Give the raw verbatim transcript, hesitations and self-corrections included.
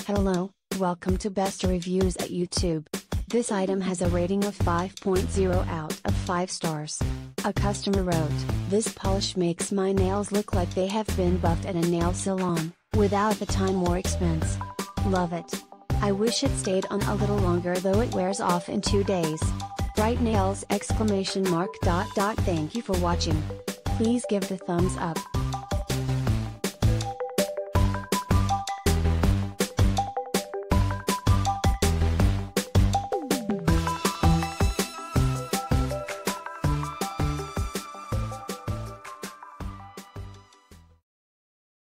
Hello, welcome to Best Reviews at YouTube. This item has a rating of five point zero out of five stars. A customer wrote, "This polish makes my nails look like they have been buffed at a nail salon, without the time or expense. Love it. I wish it stayed on a little longer though it wears off in two days. Bright nails exclamation mark dot dot Thank you for watching. Please give the thumbs up.